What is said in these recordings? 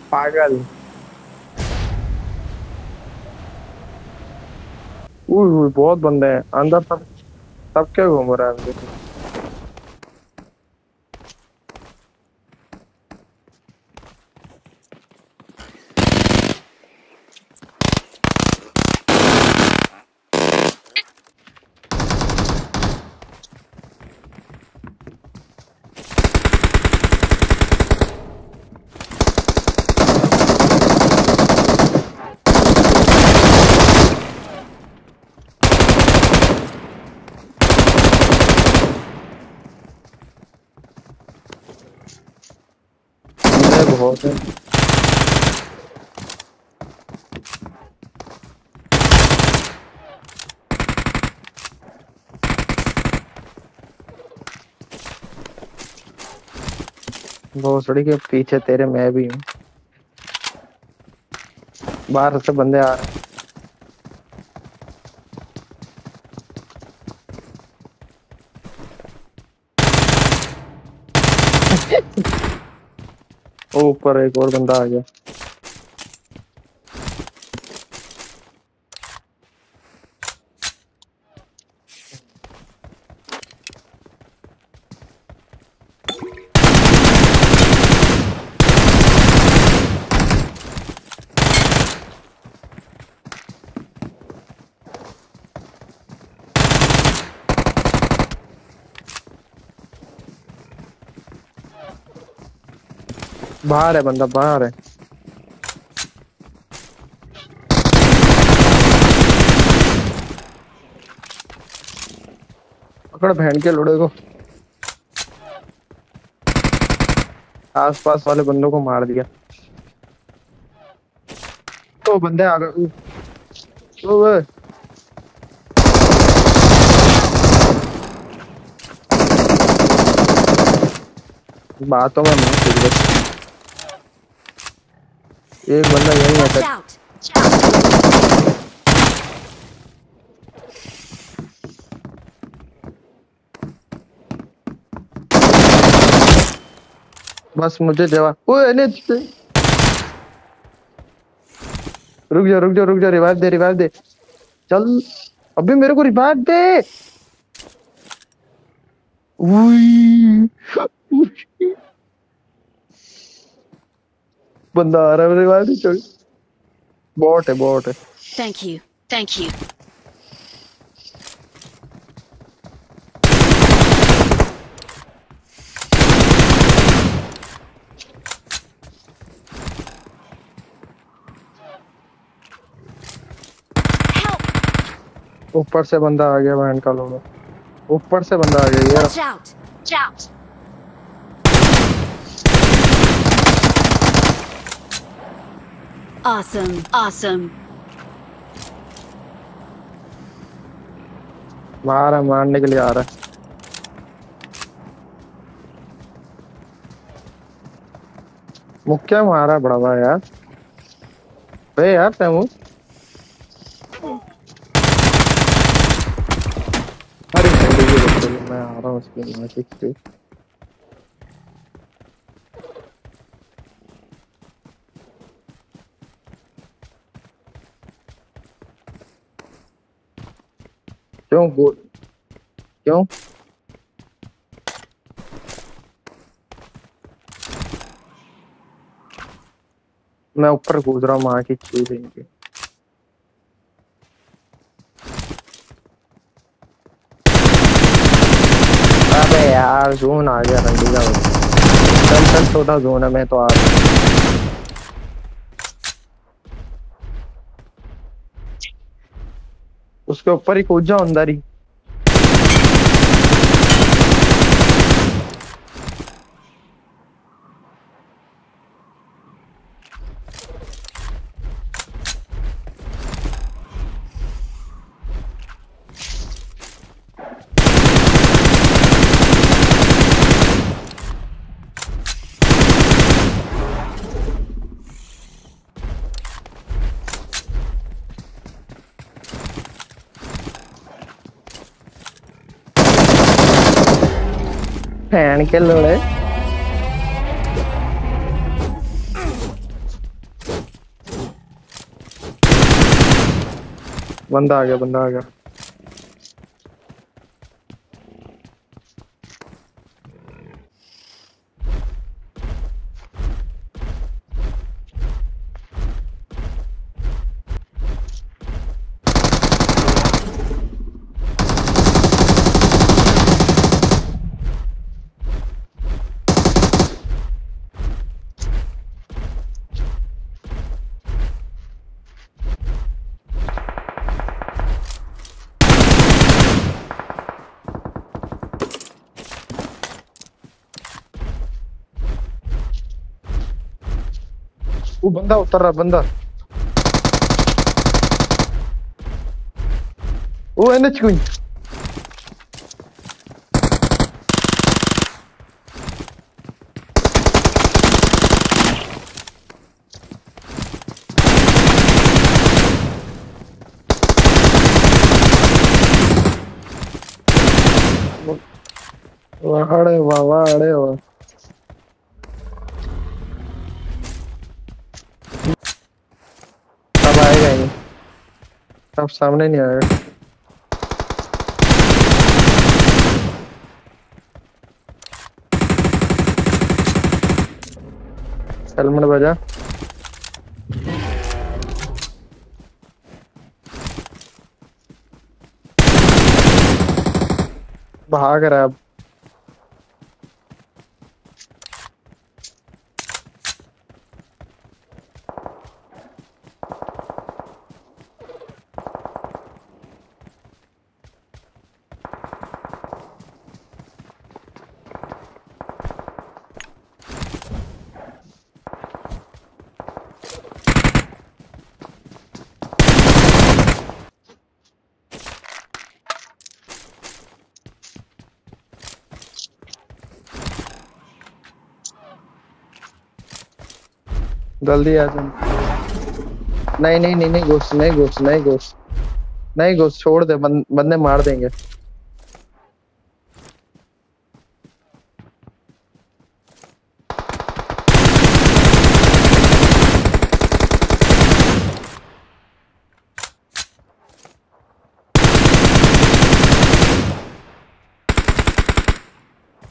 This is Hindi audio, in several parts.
पागल। बहुत बंदे हैं अंदर। सब क्या घूम रहा है अंदर। बंदे बहुत है। भोसड़ी के पीछे तेरे मैं भी हूँ। बाहर से बंदे आ रहे हैं। ओ, ऊपर एक और बंदा आ गया। बाहर है बंदा, बाहर है। पकड़ बहन के लुड़े को। आसपास वाले बंदों को मार दिया। तो बंदे आ गए। ओए, बातों में मत कुछ बस। एक बंदा यही Watch है। out! बस मुझे जवाब। ओए नहीं, रुक जा रुक जा रुक जा, रिवाइव दे रिवाइव दे। चल, अभी मेरे को रिवाइव दे। उई, बंदा आ रहा है, रिवाइव नहीं चल। बॉट है, बॉट है। Thank you. Thank you. ऊपर से बंदा आ गया बहन का लोड़ा। ऊपर से बंदा आ गया यार। Watch out! Watch out! Awesome. Awesome. मारने के लिए आ रहा है। मुक्का मारा बड़ा भाई यार। बे यार तैमू। अरे मैं आ रहा हूँ उसकी मैजिक से। क्यों गोल? क्यों? मैं ऊपर कूद रहा हूँ, माँ की चीज इनकी। अबे यार जोन आ गया रंडी का। चल चल, छोटा जोन है, मैं तो आ रहा हूँ। उसके ऊपर ही कूद जाओ अंदर ही। फैन के लोड़े। बंदा आ गया, बंदा आ गया। वो बंदा उतर रहा, बंदा। वो एनएच क्वीन। वाड़े वाह, वाड़े वाह। अब आएगा ही नहीं, अब सामने नहीं आएगा। हेलमेट बजा। भाग रहा है अब। जल्दी आ जा। नहीं नहीं नहीं नहीं, घुस नहीं, घुस नहीं, घुस नहीं, घुस, छोड़ दे, बंदे मार देंगे।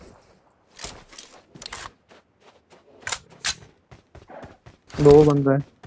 दो बंदे हैं।